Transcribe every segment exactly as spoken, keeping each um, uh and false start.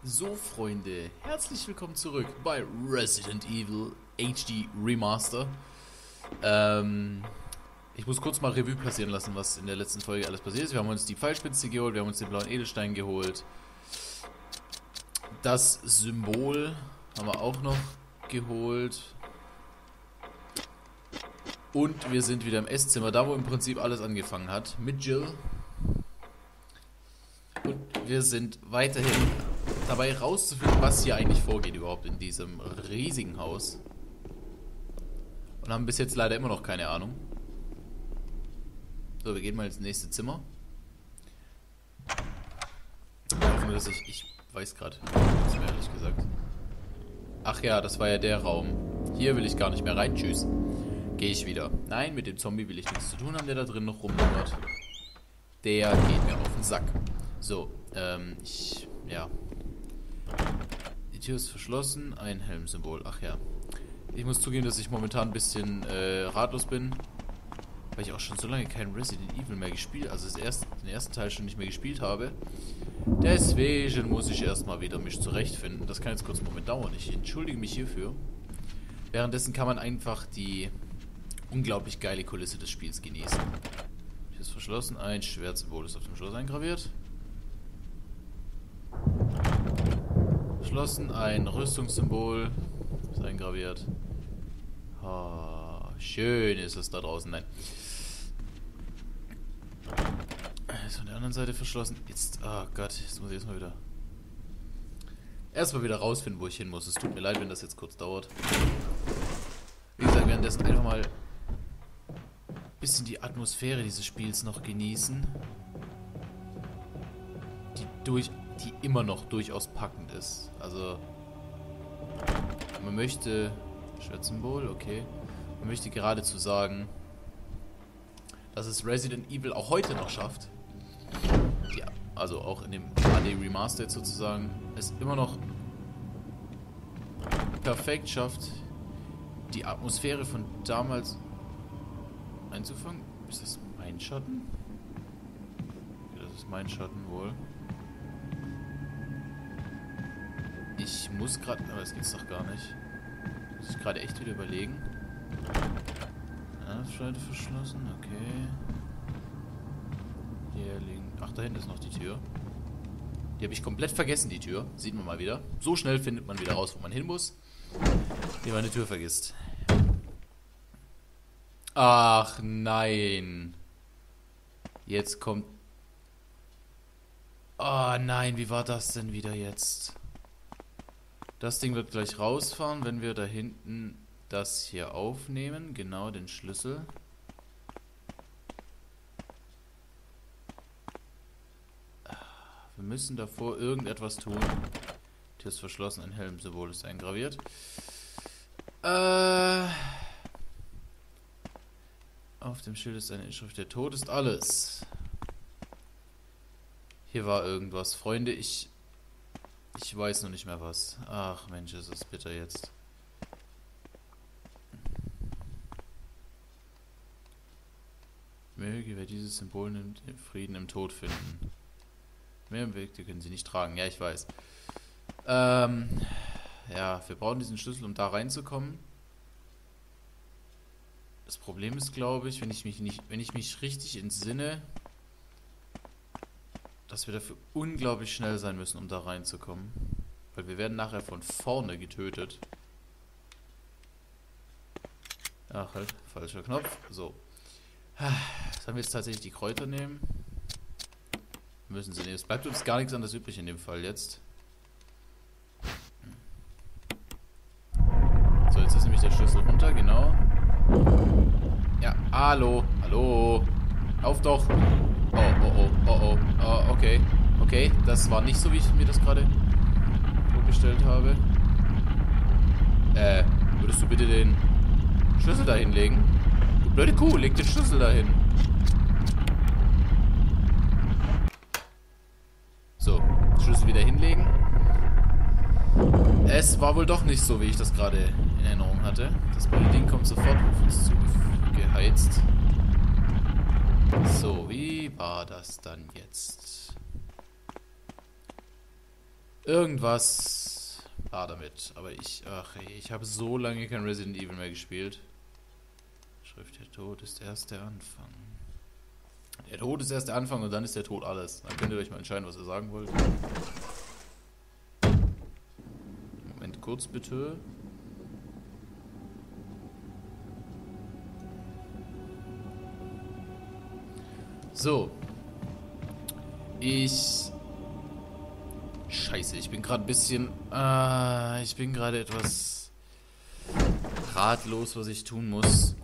So, Freunde, herzlich willkommen zurück bei Resident Evil H D Remaster. Ähm, ich muss kurz mal Revue passieren lassen, was in der letzten Folge alles passiert ist. Wir haben uns die Pfeilspitze geholt, wir haben uns den blauen Edelstein geholt. Das Symbol haben wir auch noch geholt. Und wir sind wieder im Esszimmer, da wo im Prinzip alles angefangen hat, mit Jill. Und wir sind weiterhin dabei rauszufinden, was hier eigentlich vorgeht überhaupt in diesem riesigen Haus. Und haben bis jetzt leider immer noch keine Ahnung. So, wir gehen mal ins nächste Zimmer. Ich hoffe nur, dass ich... Ich weiß gerade nichts mehr, ehrlich gesagt. Ach ja, das war ja der Raum. Hier will ich gar nicht mehr rein. Tschüss. Gehe ich wieder. Nein, mit dem Zombie will ich nichts zu tun haben, der da drin noch rumlungert. Der geht mir auf den Sack. So, ähm, ich... Ja... Die Tür ist verschlossen, ein Helmsymbol. Ach ja. Ich muss zugeben, dass ich momentan ein bisschen äh, ratlos bin, weil ich auch schon so lange kein Resident Evil mehr gespielt, also das erste, den ersten Teil schon nicht mehr gespielt habe. Deswegen muss ich erstmal wieder mich zurechtfinden. Das kann jetzt kurz einen Moment dauern. Ich entschuldige mich hierfür. Währenddessen kann man einfach die unglaublich geile Kulisse des Spiels genießen. Hier ist verschlossen, ein Schwertsymbol ist auf dem Schloss eingraviert. Verschlossen, ein Rüstungssymbol ist eingraviert. Oh, schön ist es da draußen. Nein. Ist von der anderen Seite verschlossen. Jetzt, oh Gott, jetzt muss ich erstmal wieder. Erstmal wieder rausfinden, wo ich hin muss. Es tut mir leid, wenn das jetzt kurz dauert. Wie gesagt, währenddessen einfach mal ein bisschen die Atmosphäre dieses Spiels noch genießen. Die durch. Die immer noch durchaus packend ist. Also, man möchte... Schwertsymbol, okay. Man möchte geradezu sagen, dass es Resident Evil auch heute noch schafft. Ja, also auch in dem H D Remastered sozusagen, es immer noch perfekt schafft, die Atmosphäre von damals einzufangen. Ist das mein Schatten? Ja, das ist mein Schatten wohl. Ich muss gerade... Aber das geht's doch gar nicht. Muss ich gerade echt wieder überlegen. Ja, Seite verschlossen, okay. Hier liegen... Ach, da hinten ist noch die Tür. Die habe ich komplett vergessen, die Tür. Sieht man mal wieder. So schnell findet man wieder raus, wo man hin muss. Wie man eine Tür vergisst. Ach, nein. Jetzt kommt... Oh, nein, wie war das denn wieder jetzt? Das Ding wird gleich rausfahren, wenn wir da hinten das hier aufnehmen. Genau, den Schlüssel. Wir müssen davor irgendetwas tun. Tür ist verschlossen, ein Helmsymbol ist eingraviert. Äh, auf dem Schild ist eine Inschrift, der Tod ist alles. Hier war irgendwas. Freunde, ich... Ich weiß noch nicht mehr was. Ach Mensch, ist es bitter jetzt. Möge, wer dieses Symbol nimmt, den Frieden im Tod finden. Mehr im Weg, die können sie nicht tragen. Ja, ich weiß. Ähm, ja, wir brauchen diesen Schlüssel, um da reinzukommen. Das Problem ist, glaube ich, wenn ich mich nicht, wenn ich mich richtig entsinne, dass wir dafür unglaublich schnell sein müssen, um da reinzukommen. Weil wir werden nachher von vorne getötet. Ach halt, falscher Knopf. So. Sollen wir jetzt tatsächlich die Kräuter nehmen? Müssen sie nehmen. Es bleibt uns gar nichts anderes übrig in dem Fall jetzt. So, jetzt ist nämlich der Schlüssel runter, genau. Ja, hallo, hallo. Auf doch. Oh, oh, oh, oh, oh, oh, okay. Okay, das war nicht so, wie ich mir das gerade vorgestellt habe. Äh, würdest du bitte den Schlüssel da hinlegen? Du blöde Kuh, leg den Schlüssel dahin. So, Schlüssel wieder hinlegen. Es war wohl doch nicht so, wie ich das gerade in Erinnerung hatte. Das blöde Ding kommt sofort auf uns zu geheizt. So, wie war das dann jetzt? Irgendwas war damit. Aber ich, ach ey, ich habe so lange kein Resident Evil mehr gespielt. Schrift, der Tod ist erst der Anfang. Der Tod ist erst der Anfang und dann ist der Tod alles. Dann könnt ihr euch mal entscheiden, was ihr sagen wollt. Moment, kurz bitte. So. Ich... Scheiße, ich bin gerade ein bisschen... Äh, ich bin gerade etwas ratlos, was ich tun muss.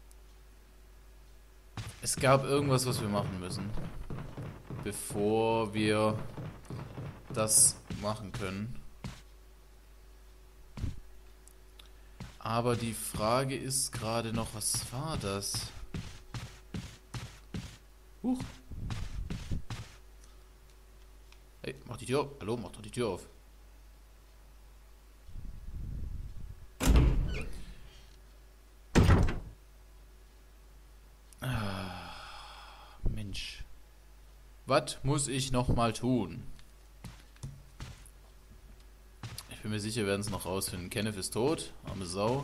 Es gab irgendwas, was wir machen müssen, bevor wir das machen können. Aber die Frage ist gerade noch, was war das? Huch. Hey, mach die Tür auf. Hallo, mach doch die Tür auf. Ah, Mensch. Was muss ich noch mal tun? Ich bin mir sicher, wir werden es noch rausfinden. Kenneth ist tot. Arme Sau.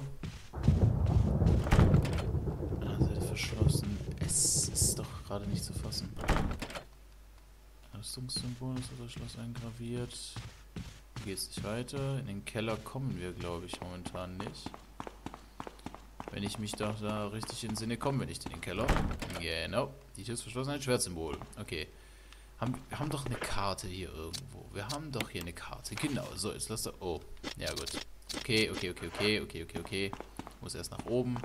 Ah, Seite verschlossen. Es ist doch gerade nicht zu fassen. Rüstungssymbol ist das Schloss eingraviert. Hier geht es nicht weiter. In den Keller kommen wir, glaube ich, momentan nicht. Wenn ich mich doch da richtig entsinne, kommen wir nicht in den Keller. Genau. Die Tür ist verschlossen, ein Schwertsymbol. Okay. Haben, wir haben doch eine Karte hier irgendwo. Wir haben doch hier eine Karte. Genau. So, jetzt lass da... Oh. Ja, gut. Okay, okay, okay, okay, okay, okay, okay. Muss erst nach oben.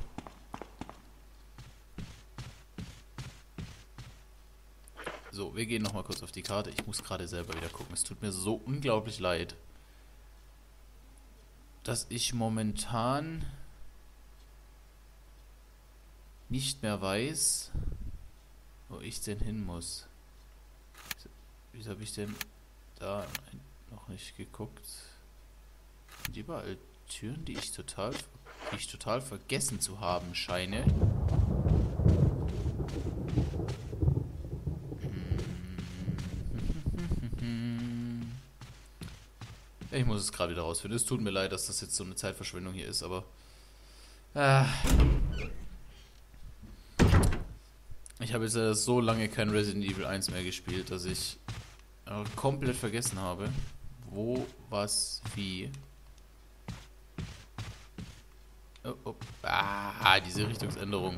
So, wir gehen nochmal kurz auf die Karte. Ich muss gerade selber wieder gucken. Es tut mir so unglaublich leid, dass ich momentan nicht mehr weiß, wo ich denn hin muss. Wieso habe ich denn da noch nicht geguckt? Sind überall Türen, die ich total, die ich total vergessen zu haben scheine. Ich muss es gerade wieder rausfinden. Es tut mir leid, dass das jetzt so eine Zeitverschwendung hier ist, aber... Äh, ich habe jetzt äh, so lange kein Resident Evil eins mehr gespielt, dass ich äh, komplett vergessen habe, wo, was, wie. Oh, oh. Ah, diese Richtungsänderung.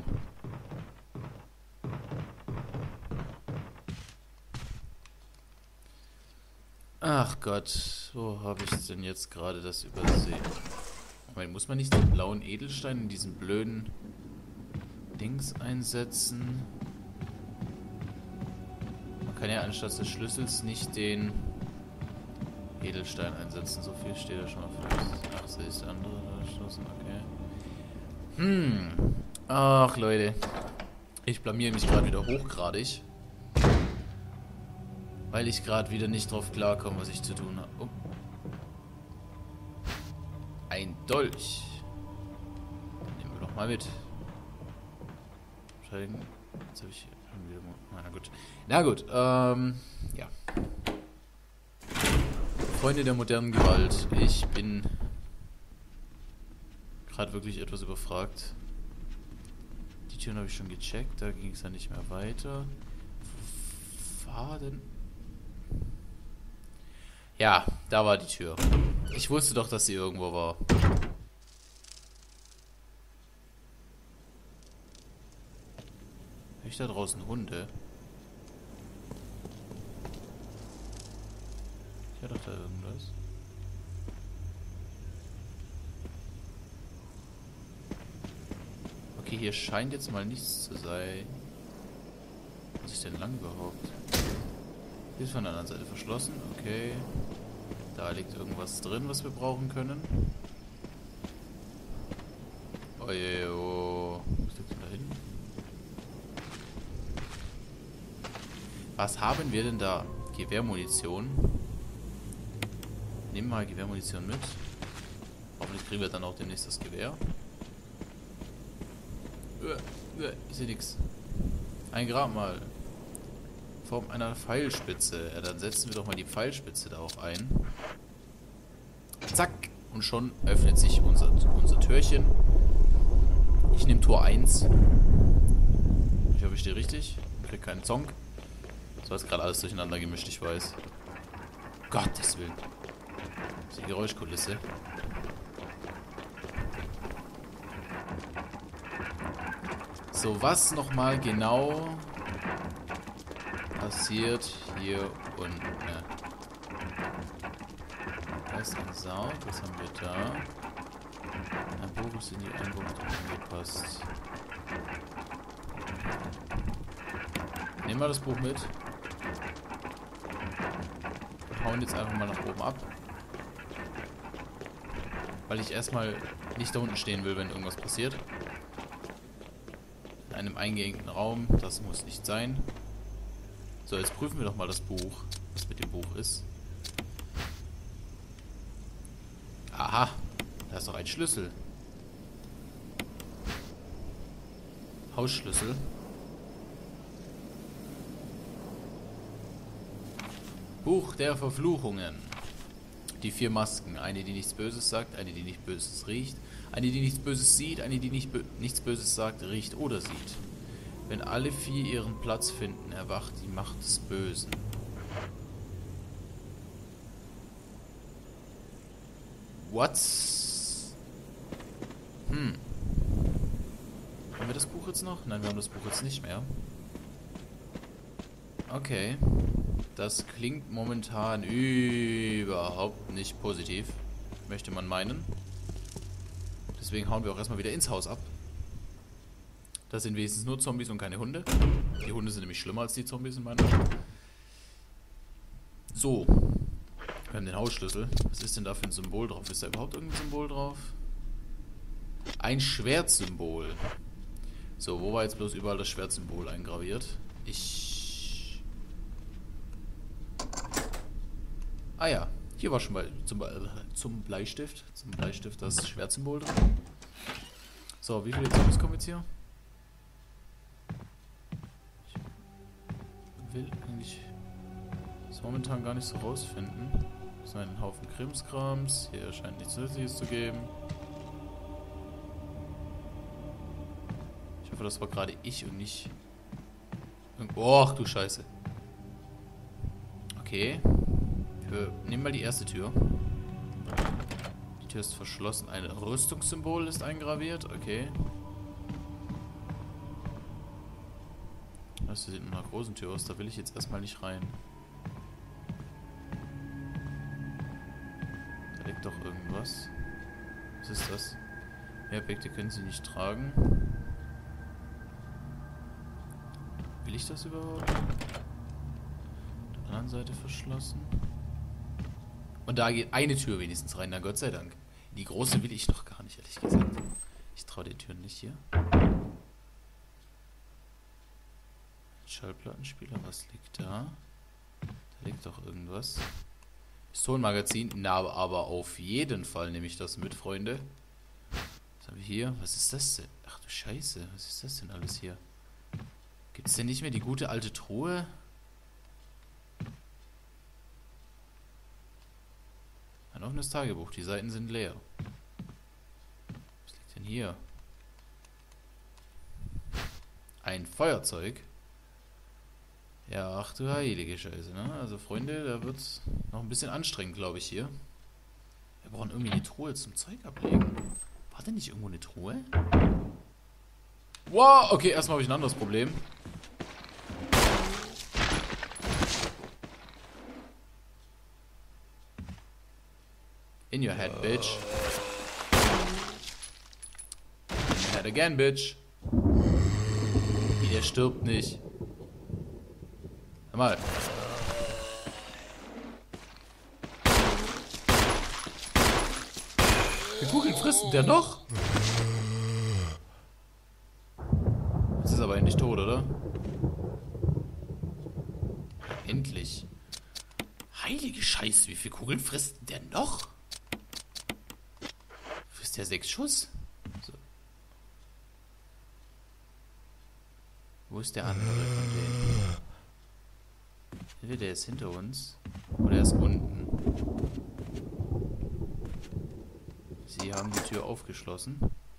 Ach Gott, wo habe ich denn jetzt gerade das übersehen? Moment, muss man nicht den blauen Edelstein in diesen blöden Dings einsetzen? Man kann ja anstatt des Schlüssels nicht den Edelstein einsetzen. So viel steht da schon mal fest. Ach, so ist der andere geschlossen, okay. Hm. Ach, Leute. Ich blamier mich gerade wieder hochgradig. Weil ich gerade wieder nicht drauf klarkomme, was ich zu tun habe. Oh. Ein Dolch. Nehmen wir doch mal mit. Jetzt habe ich schon wieder... Na gut. Na gut, ähm... ja. Freunde der modernen Gewalt. Ich bin gerade wirklich etwas überfragt. Die Türen habe ich schon gecheckt. Da ging es ja nicht mehr weiter. Wo war denn... Ja, da war die Tür. Ich wusste doch, dass sie irgendwo war. Hör ich da draußen Hunde? Ich höre doch da irgendwas. Okay, hier scheint jetzt mal nichts zu sein. Was ist denn lang überhaupt? Hier ist von der anderen Seite verschlossen, okay. Da liegt irgendwas drin, was wir brauchen können. Oje, oh. Was liegt denn da hinten? Was haben wir denn da? Gewehrmunition. Nehmen wir mal Gewehrmunition mit. Hoffentlich kriegen wir dann auch demnächst das Gewehr. Ich sehe nichts. Ein Grabmal. Form einer Pfeilspitze. Ja, dann setzen wir doch mal die Pfeilspitze da auch ein. Zack. Und schon öffnet sich unser, unser Türchen. Ich nehme Tor eins. Ich hoffe, ich stehe richtig. Ich kriege keinen Zonk. So ist gerade alles durcheinander gemischt, ich weiß. Gottes Willen. Das ist die Geräuschkulisse. So, was nochmal genau passiert hier unten? Da ist ein Saug, was haben wir da? Ein Buch ist in die Einbucht angepasst. Nehmen wir das Buch mit. Und hauen jetzt einfach mal nach oben ab. Weil ich erstmal nicht da unten stehen will, wenn irgendwas passiert. In einem eingehegten Raum, das muss nicht sein. So, jetzt prüfen wir doch mal das Buch, was mit dem Buch ist. Aha, da ist doch ein Schlüssel. Hausschlüssel. Buch der Verfluchungen. Die vier Masken. Eine, die nichts Böses sagt, eine, die nicht Böses riecht, eine, die nichts Böses sieht, eine, die nicht bö nichts Böses sagt, riecht oder sieht. Wenn alle vier ihren Platz finden, erwacht die Macht des Bösen. What? Hm. Haben wir das Buch jetzt noch? Nein, wir haben das Buch jetzt nicht mehr. Okay. Das klingt momentan überhaupt nicht positiv, möchte man meinen. Deswegen hauen wir auch erstmal wieder ins Haus ab. Das sind wenigstens nur Zombies und keine Hunde. Die Hunde sind nämlich schlimmer als die Zombies in meiner Meinung. So. Wir haben den Hausschlüssel. Was ist denn da für ein Symbol drauf? Ist da überhaupt irgendein Symbol drauf? Ein Schwertsymbol. So, wo war jetzt bloß überall das Schwertsymbol eingraviert? Ich... Ah ja, hier war schon mal zum, äh, zum Bleistift. Zum Bleistift das Schwertsymbol drin. So, wie viele Zombies kommen jetzt hier? Ich will eigentlich das momentan gar nicht so rausfinden. Das ist ein Haufen Krimskrams. Hier scheint nichts Nützliches zu geben. Ich hoffe, das war gerade ich und nicht... Oh, du Scheiße. Okay. Wir nehmen mal die erste Tür. Die Tür ist verschlossen. Ein Rüstungssymbol ist eingraviert. Okay. Das sieht nach einer großen Tür aus. Da will ich jetzt erstmal nicht rein. Da liegt doch irgendwas. Was ist das? Mehr Objekte können Sie nicht tragen. Will ich das überhaupt? Auf der anderen Seite verschlossen. Und da geht eine Tür wenigstens rein, na Gott sei Dank. Die große will ich noch gar nicht, ehrlich gesagt. Ich traue den Türen nicht hier. Schallplattenspieler, was liegt da? Da liegt doch irgendwas. Pistolenmagazin, na, aber auf jeden Fall nehme ich das mit, Freunde. Was haben wir hier? Was ist das denn? Ach du Scheiße, was ist das denn alles hier? Gibt es denn nicht mehr die gute alte Truhe? Ein offenes Tagebuch, die Seiten sind leer. Was liegt denn hier? Ein Feuerzeug? Ja, ach du heilige Scheiße, ne? Also Freunde, da wird's noch ein bisschen anstrengend, glaube ich, hier. Wir brauchen irgendwie eine Truhe zum Zeug ablegen. War denn nicht irgendwo eine Truhe? Wow, okay, erstmal habe ich ein anderes Problem. In your head, bitch. In your head again, bitch. Wie, der stirbt nicht. Hör mal. Wie Kugeln frisst denn der noch? Jetzt ist aber endlich tot, oder? Endlich. Heilige Scheiße, wie viele Kugeln frisst denn der noch? Frisst der sechs Schuss? So. Wo ist der andere von denen? Entweder der ist hinter uns oder er ist unten. die haben die Tür aufgeschlossen.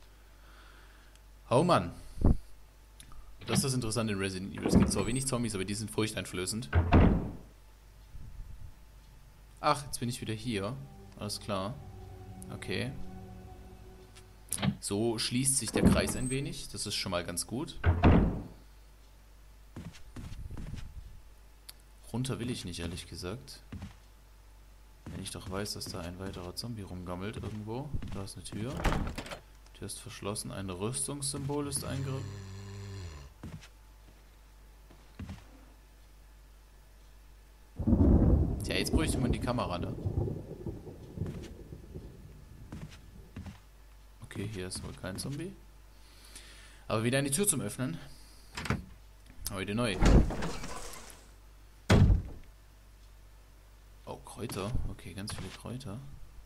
Oh Mann. Das ist das Interessante in Resident Evil. Es gibt zwar wenig Zombies, aber die sind furchteinflößend. Ach, jetzt bin ich wieder hier. Alles klar. Okay. So schließt sich der Kreis ein wenig. Das ist schon mal ganz gut. Runter will ich nicht, ehrlich gesagt. Wenn ich doch weiß, dass da ein weiterer Zombie rumgammelt irgendwo. Da ist eine Tür. Die Tür ist verschlossen. Ein Rüstungssymbol ist eingerückt. Tja, jetzt bräuchte man die Kamera, ne? Okay, hier ist wohl kein Zombie. Aber wieder eine Tür zum Öffnen. Heute neu. Oh, Kräuter. Okay, ganz viele Kräuter.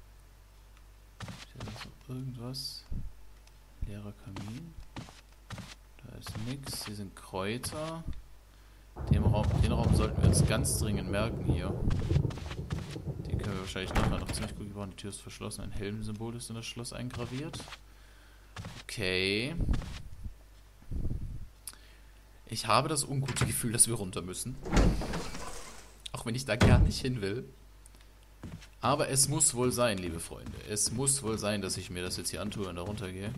Ist da noch irgendwas? Leerer Kamin. Da ist nichts. Hier sind Kräuter. Den Raum, den Raum sollten wir uns ganz dringend merken hier. Den können wir wahrscheinlich nachher noch ziemlich gut gebrauchen. Die Tür ist verschlossen. Ein Helmsymbol ist in das Schloss eingraviert. Okay. Ich habe das ungute Gefühl, dass wir runter müssen. Auch wenn ich da gar nicht hin will. Aber es muss wohl sein, liebe Freunde. Es muss wohl sein, dass ich mir das jetzt hier antue und da runtergehe.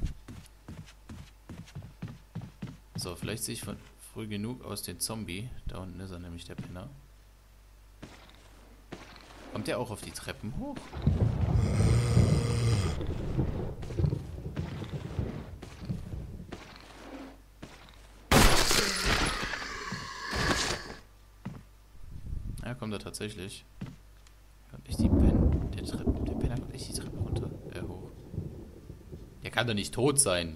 So, vielleicht sehe ich von früh genug aus den Zombie. Da unten ist er nämlich, der Penner. Kommt der auch auf die Treppen hoch? Ja, kommt er tatsächlich. Kommt echt die Pen der Treppe. Der Penner kommt echt die Treppe runter. Äh, hoch. Der kann doch nicht tot sein.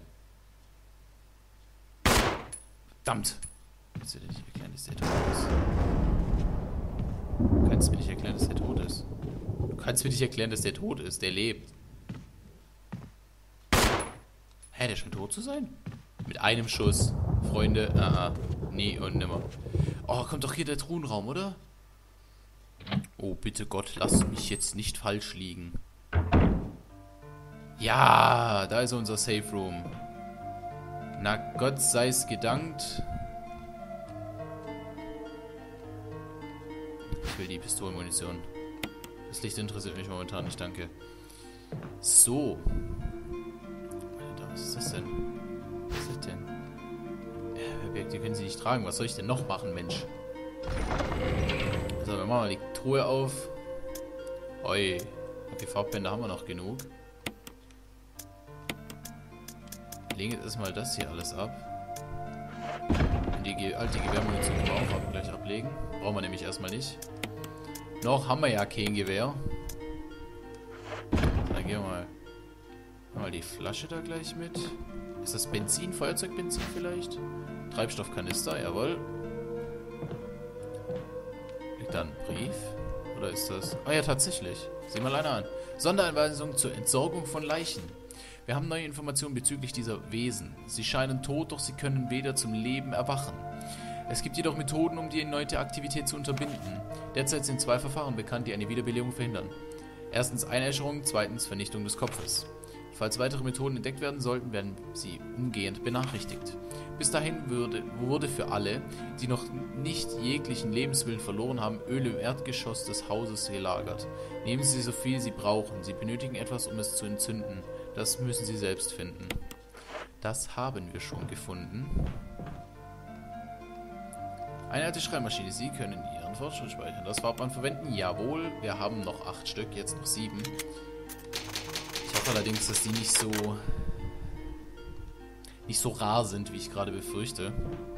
Verdammt! Kannst du dir nicht erklären, dass der tot ist? Du kannst mir nicht erklären, dass der tot ist. Du kannst mir nicht erklären, dass der tot ist. Der lebt. Hä, der scheint tot zu sein? Mit einem Schuss. Freunde, ah, ah. Nie und nimmer. Oh, kommt doch hier der Truhenraum, oder? Oh, bitte Gott, lass mich jetzt nicht falsch liegen. Ja, da ist unser Safe Room. Na Gott sei's gedankt. Ich will die Pistolenmunition. Das Licht interessiert mich momentan nicht, danke. So. Alter, was ist das denn? Was ist das denn? Äh, die können sie nicht tragen. Was soll ich denn noch machen, Mensch? So, wir machen mal die Truhe auf. Oi. Okay, Farbbänder haben wir noch genug. Legen jetzt erstmal das hier alles ab. Und die alte Gewehrmunition können wir auch ab, gleich ablegen. Brauchen wir nämlich erstmal nicht. Noch haben wir ja kein Gewehr. Dann gehen wir mal, mal die Flasche da gleich mit. Ist das Benzin? Feuerzeugbenzin vielleicht? Treibstoffkanister, jawohl. Liegt da ein Brief? Oder ist das... Ah ja, tatsächlich. Sieh mal einer an. Sonderanweisung zur Entsorgung von Leichen. Wir haben neue Informationen bezüglich dieser Wesen. Sie scheinen tot, doch sie können weder zum Leben erwachen. Es gibt jedoch Methoden, um die erneute Aktivität zu unterbinden. Derzeit sind zwei Verfahren bekannt, die eine Wiederbelebung verhindern. Erstens Einäscherung, zweitens Vernichtung des Kopfes. Falls weitere Methoden entdeckt werden sollten, werden sie umgehend benachrichtigt. Bis dahin würde, wurde für alle, die noch nicht jeglichen Lebenswillen verloren haben, Öl im Erdgeschoss des Hauses gelagert. Nehmen Sie so viel Sie brauchen. Sie benötigen etwas, um es zu entzünden. Das müssen Sie selbst finden. Das haben wir schon gefunden. Eine alte Schreibmaschine. Sie können Ihren Fortschritt speichern. Das Fahrband verwenden? Jawohl. Wir haben noch acht Stück, jetzt noch sieben. Ich hoffe allerdings, dass die nicht so nicht so rar sind, wie ich gerade befürchte.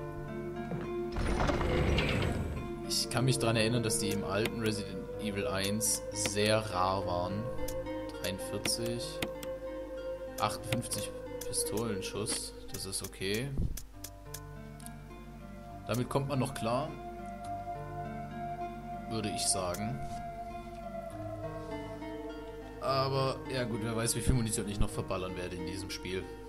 Ich kann mich daran erinnern, dass die im alten Resident Evil eins sehr rar waren. dreiundvierzig, achtundfünfzig Pistolenschuss, das ist okay. Damit kommt man noch klar, würde ich sagen. Aber, ja gut, wer weiß, wie viel Munition ich noch verballern werde in diesem Spiel.